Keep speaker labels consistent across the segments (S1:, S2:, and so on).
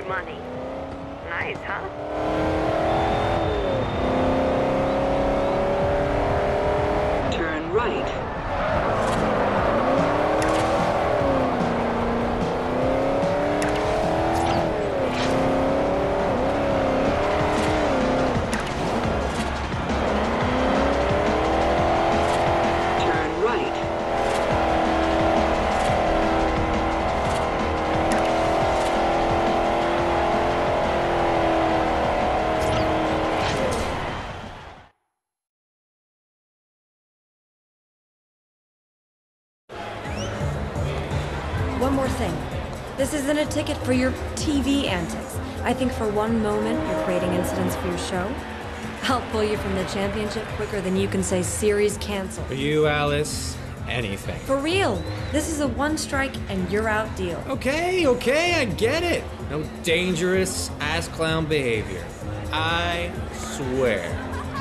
S1: money. Nice, huh?
S2: Turn right.
S3: One more thing. This isn't a ticket for your TV antics. I think for one moment you're creating incidents for your show. I'll pull you from the championship quicker than you can say series cancel.
S4: For you, Alice, anything.
S3: For real. This is a one strike and you're out deal.
S4: Okay, I get it. No dangerous ass clown behavior. I swear.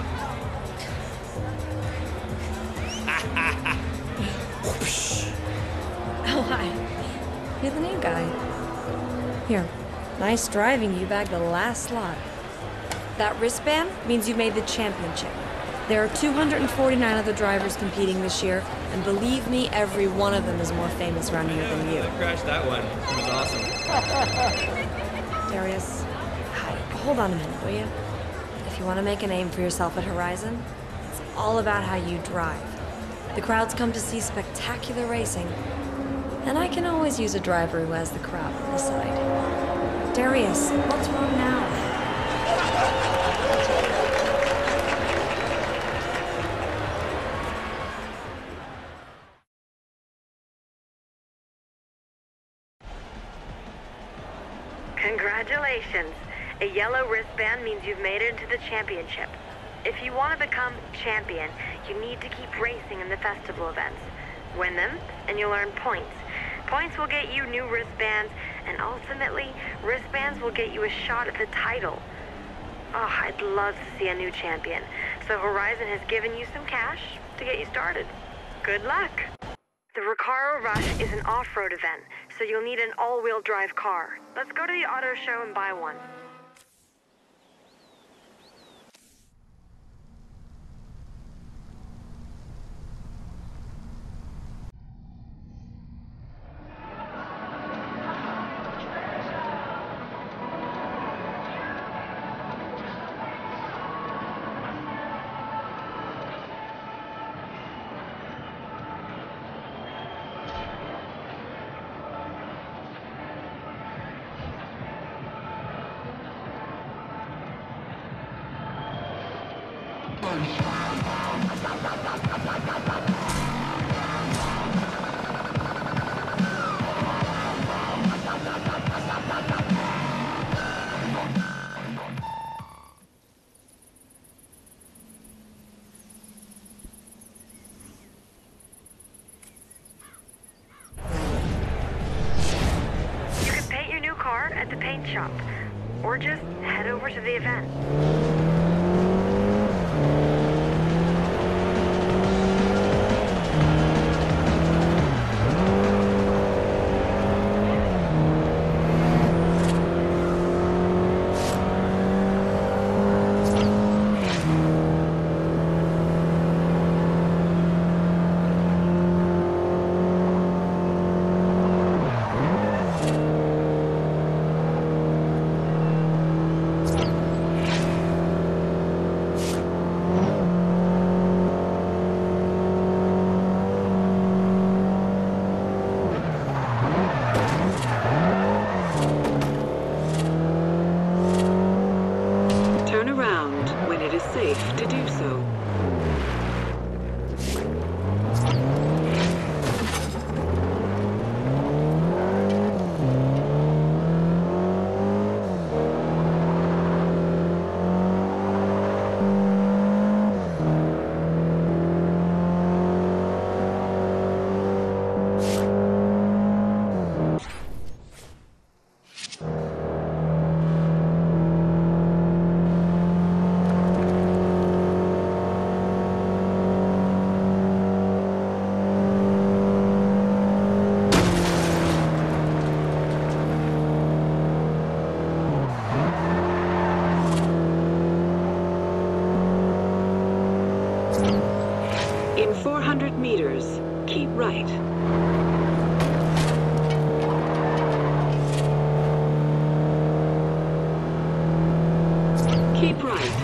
S3: Oh, hi. You're the new guy. Here, nice driving. You bagged the last slot. That wristband means you made the championship. There are 249 other drivers competing this year, and believe me, every one of them is more famous around here than you.
S4: I crashed that one. It was awesome.
S3: Darius, hi. Hold on a minute, will you? If you want to make a name for yourself at Horizon, it's all about how you drive. The crowds come to see spectacular racing, and I can always use a driver who has the crowd on his side. Darius, what's wrong now?
S1: Congratulations. A yellow wristband means you've made it into the championship. If you want to become champion, you need to keep racing in the festival events. Win them, and you'll earn points. Points will get you new wristbands, and ultimately, wristbands will get you a shot at the title. Oh, I'd love to see a new champion. So Horizon has given you some cash to get you started. Good luck. The Recaro Rush is an off-road event, so you'll need an all-wheel drive car. Let's go to the auto show and buy one. You can paint your new car at the paint shop, or just head over to the event.
S2: 400 meters, keep right. Keep right.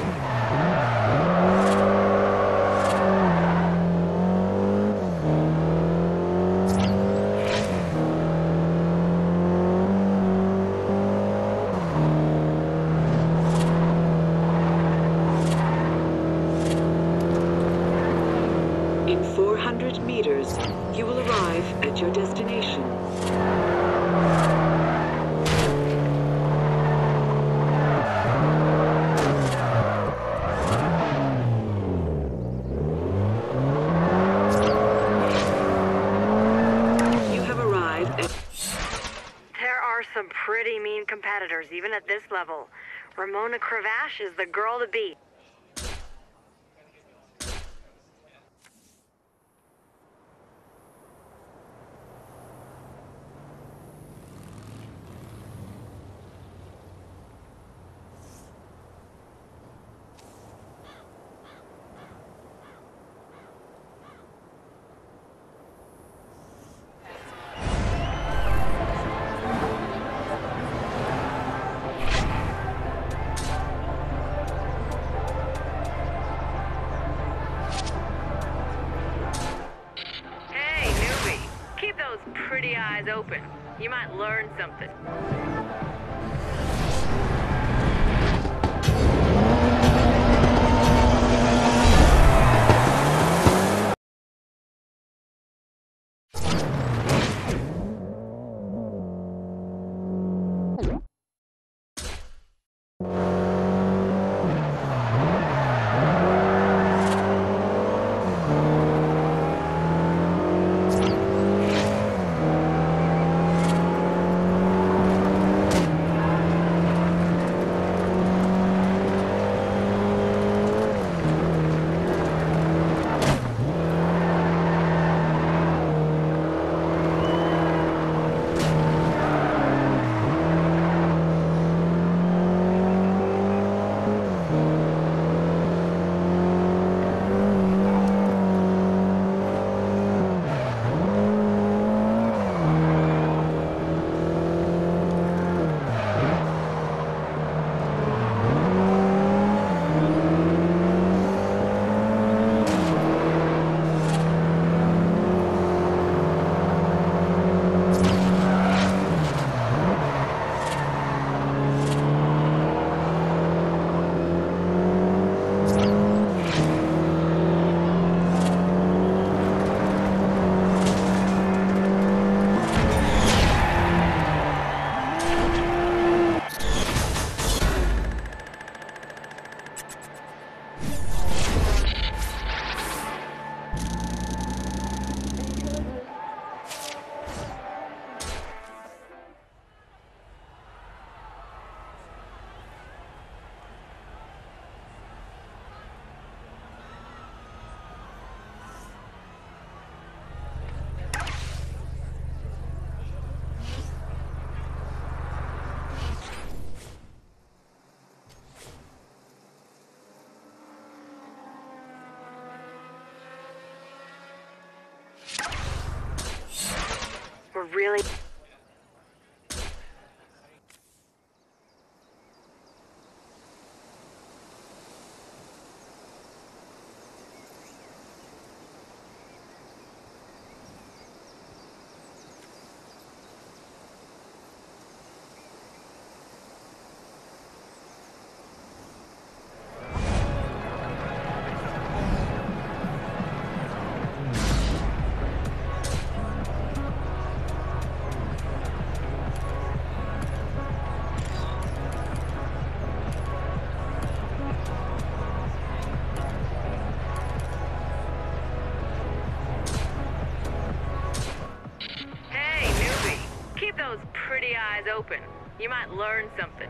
S2: In 400 meters, you will arrive at your destination. You have arrived at...
S1: There are some pretty mean competitors, even at this level. Ramona Cravash is the girl to beat. Hey, newbie, keep those pretty eyes open. You might learn something. We're really... Pretty eyes open. You might learn something.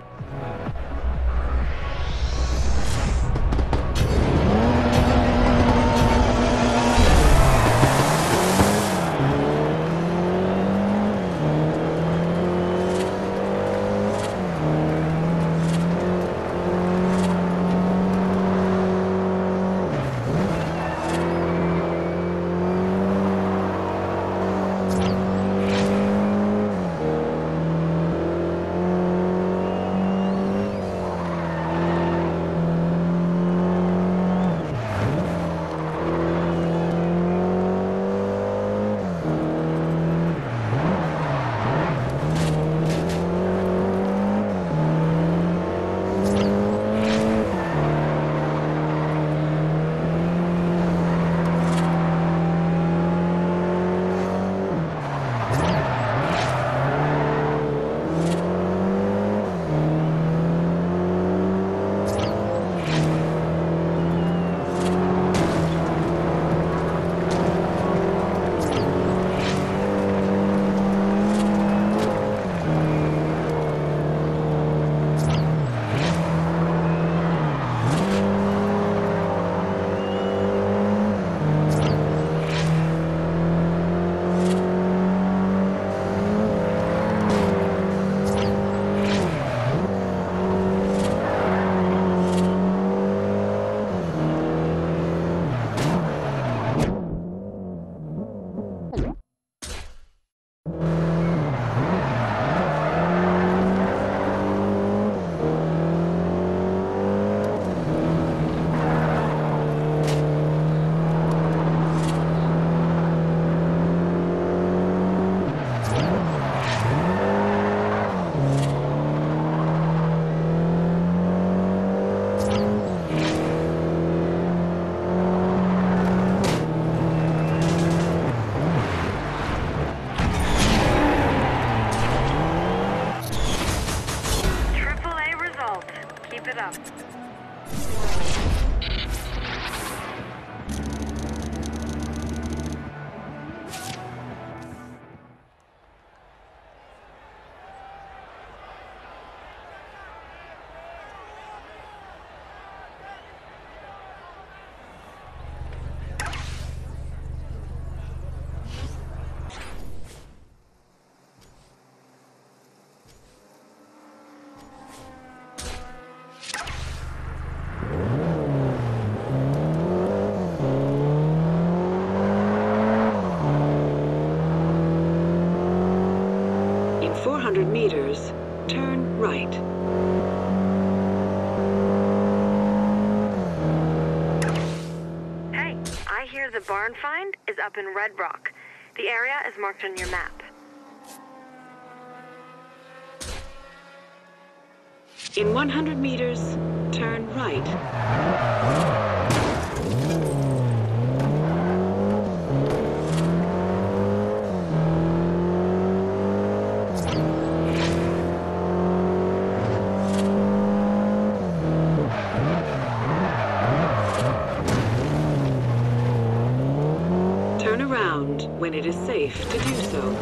S1: set up.
S2: In 400 meters, turn right.
S1: Hey, I hear the barn find is up in Red Rock. The area is marked on your map.
S2: In 100 meters, turn right. Turn around when it is safe to do so.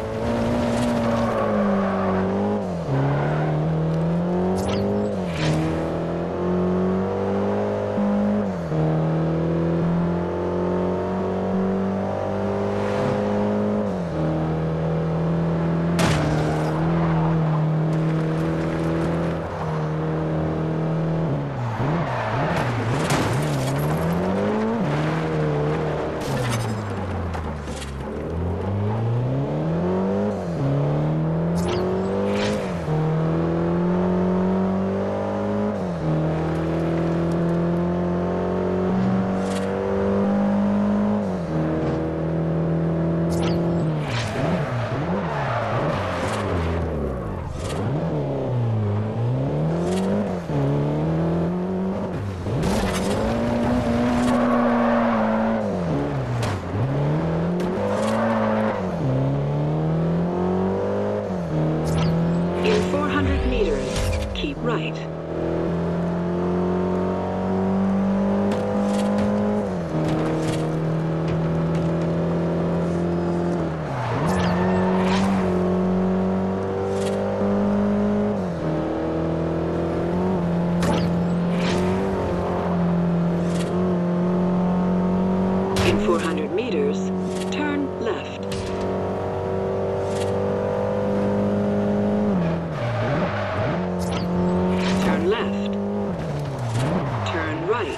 S2: In 400 meters, keep right. In 400 meters, turn left. Turn left. Turn right.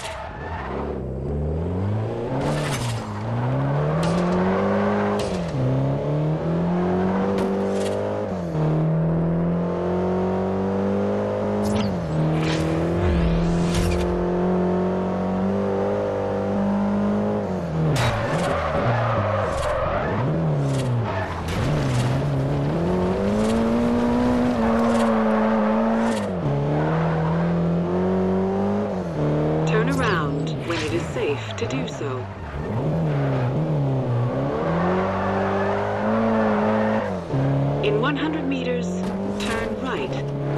S2: Turn around when it is safe to do so. In 100 meters, turn right.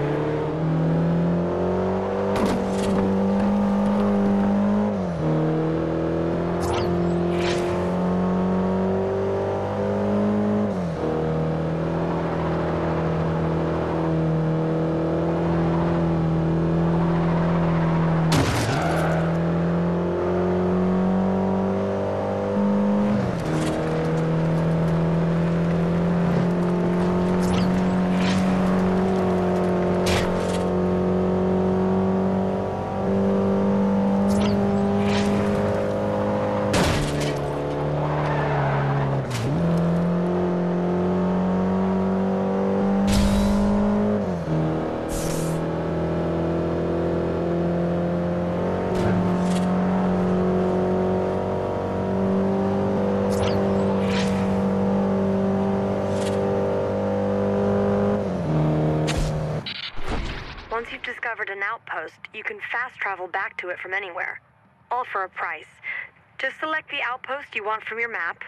S1: Once you've discovered an outpost, you can fast travel back to it from anywhere. All for a price. Just select the outpost you want from your map.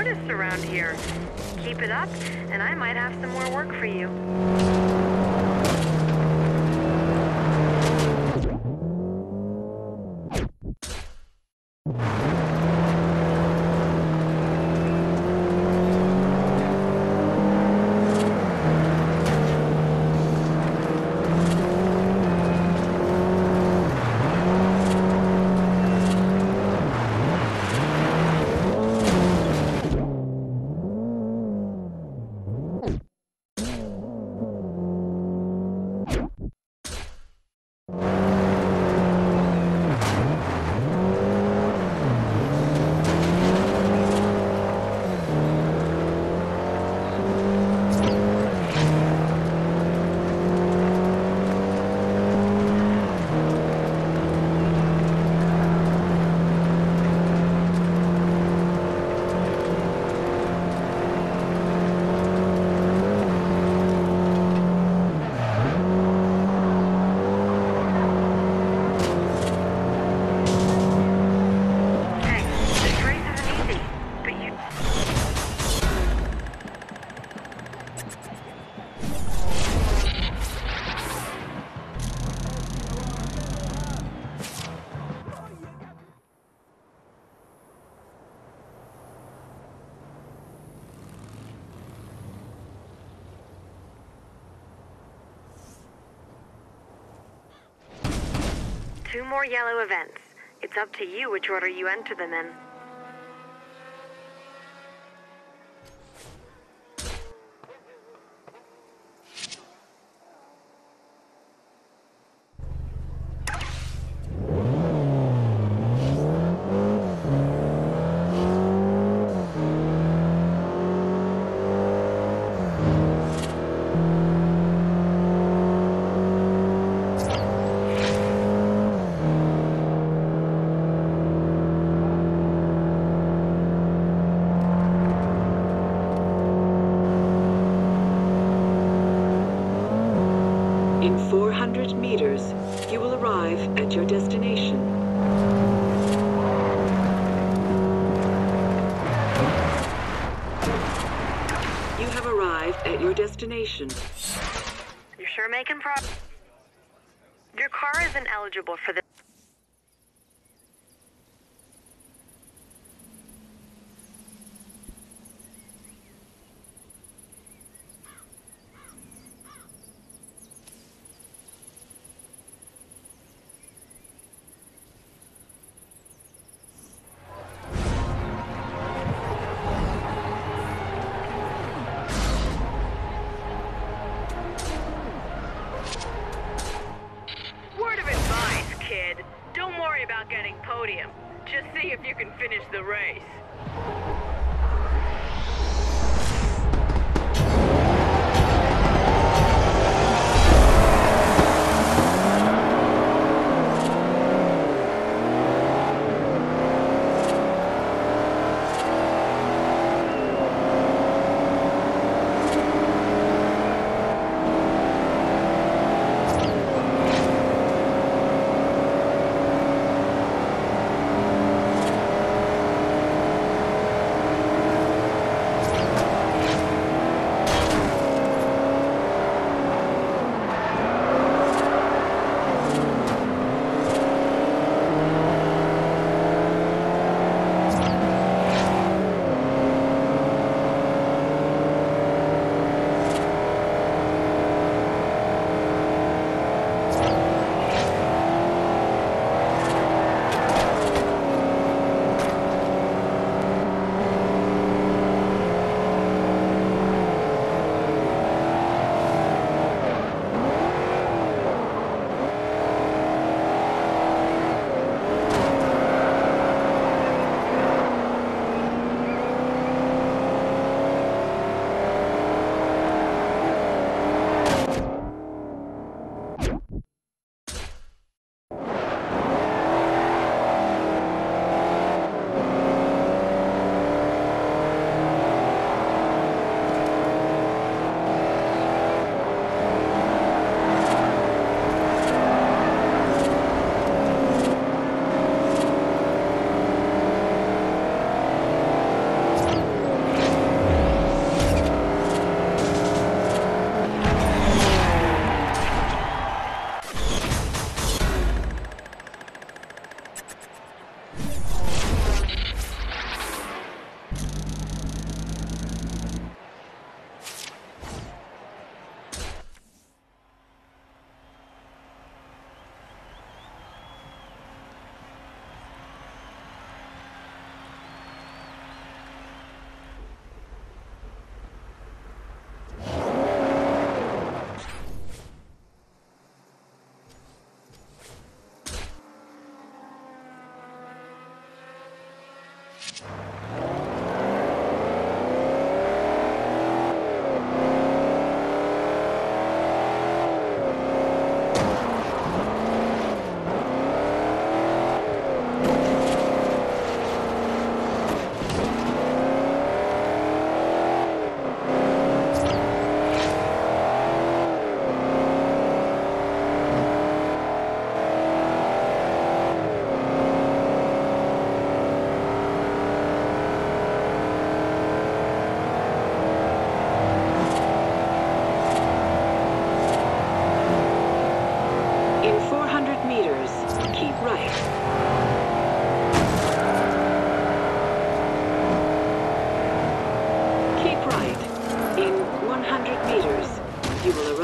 S1: artists around here. Keep it up, and I might have some more work for you. Two more yellow events. It's up to you which order you enter them in.
S2: In 400 meters, you will arrive at your destination. You have arrived at your destination.
S1: You're sure making progress? Your car isn't eligible for the...
S5: Word of advice, kid. Don't worry about getting podium. Just see if you can finish the race.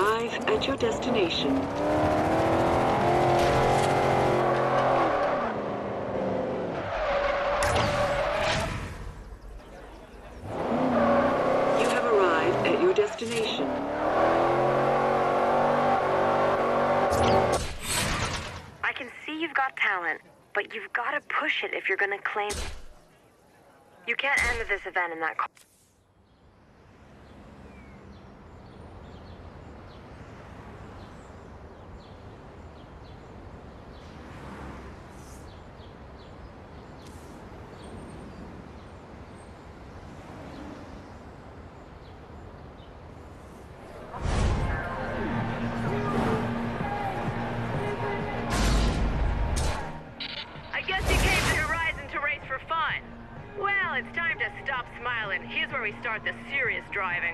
S2: arrive at your destination. You have arrived at your destination.
S1: I can see you've got talent, but you've got to push it if you're gonna claim... You can't end this event in that car.
S5: I guess you came to Horizon to race for fun. Well, it's time to stop smiling. Here's where we start the serious driving.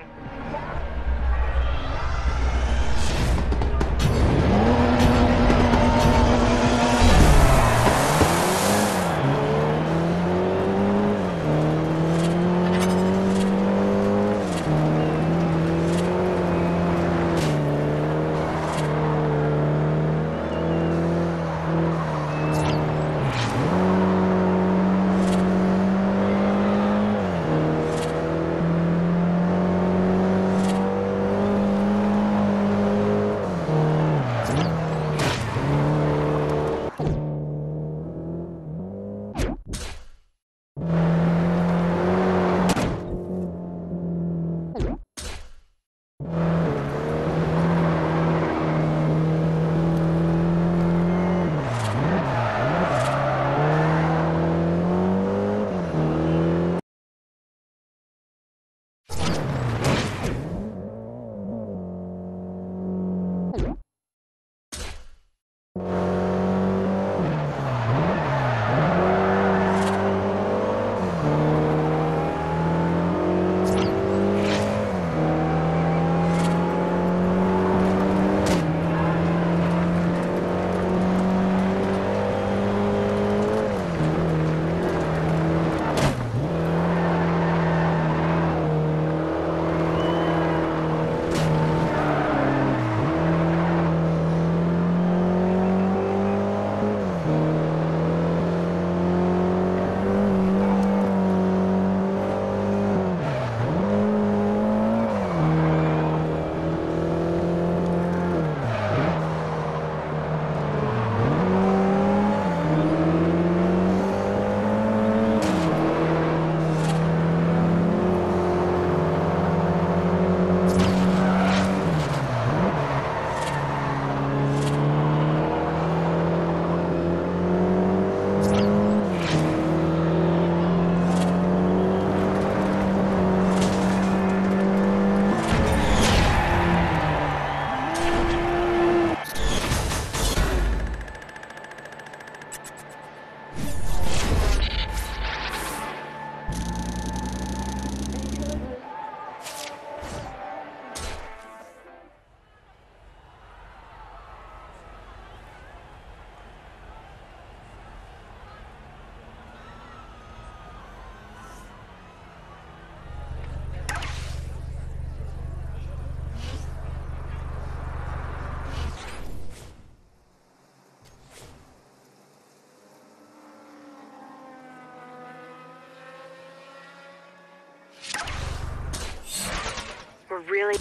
S1: We're really...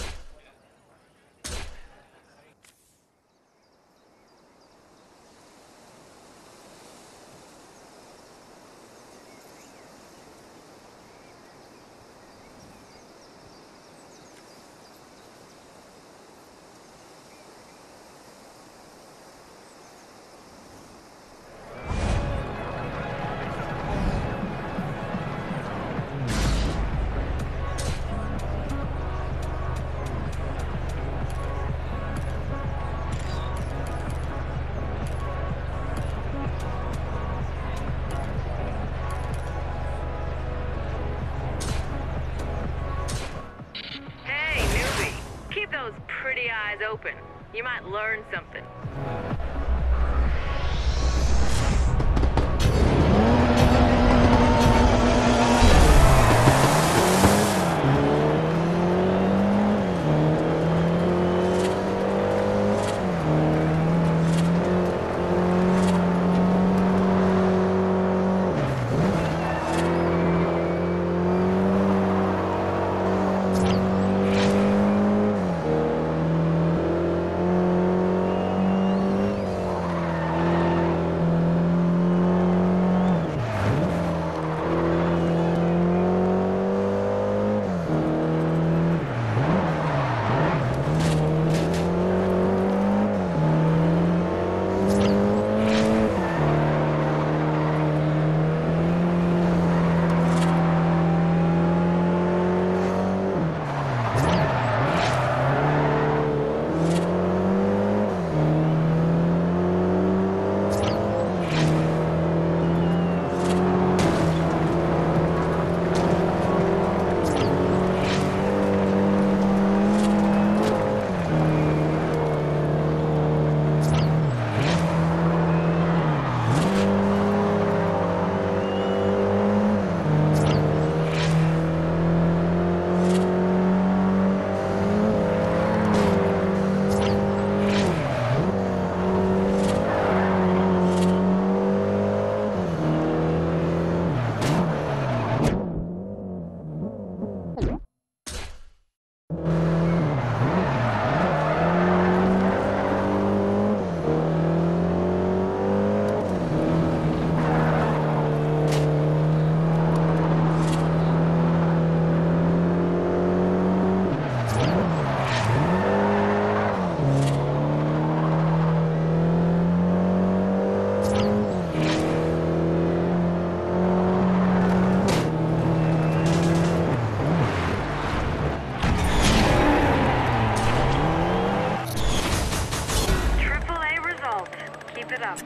S5: those pretty eyes open. You might learn something. up.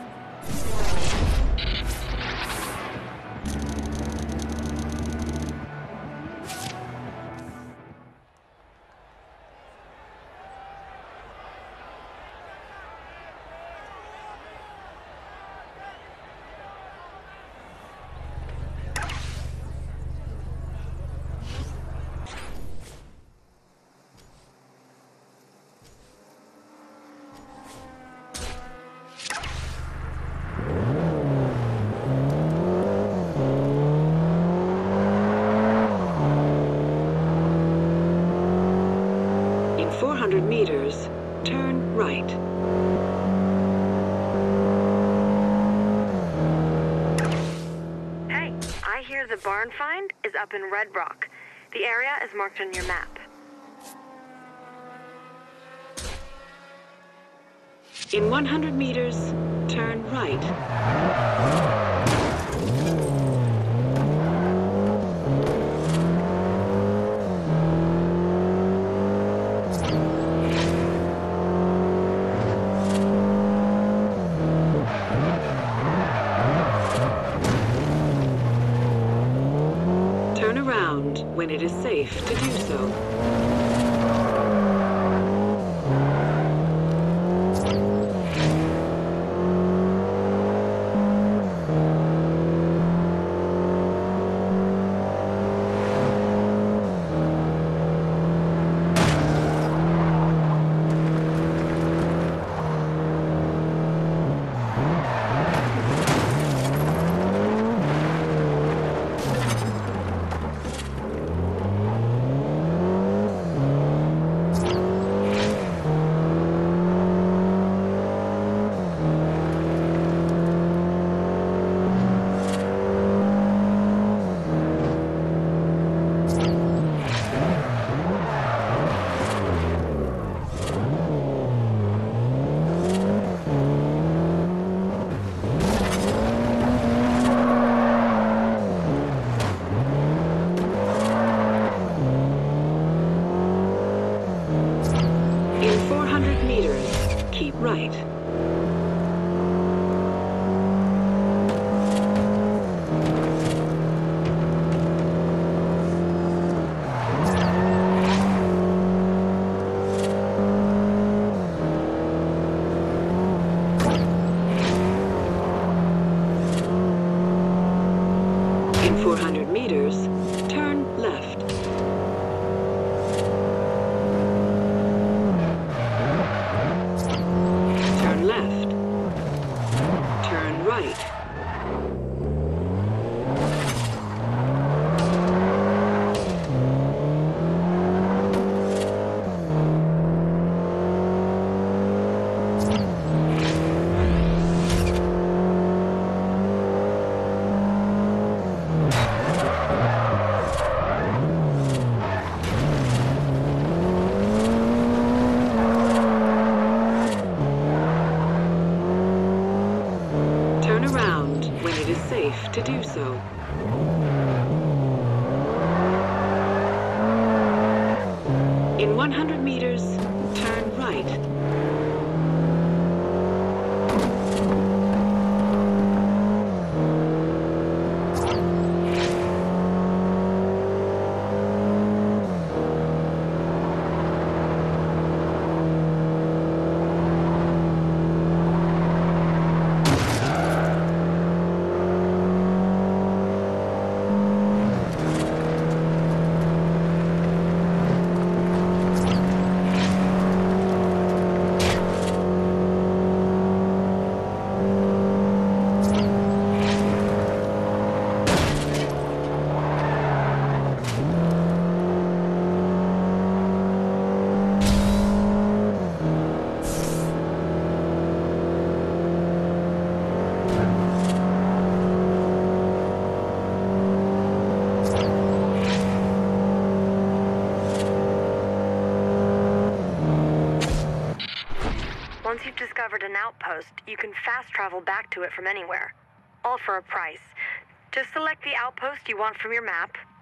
S2: In 400 meters, turn right.
S1: Hey, I hear the barn find is up in Red Rock. The area is marked on your map.
S2: In 100 meters, turn right. Turn around when it is safe to do so. In 400 meters, keep right. In 400 meters, turn left. Turn left. Turn right. Turn around when it is safe to do so. In 100 meters, turn right.
S1: Once you've discovered an outpost, you can fast travel back to it from anywhere. All for a price. Just select the outpost you want from your map,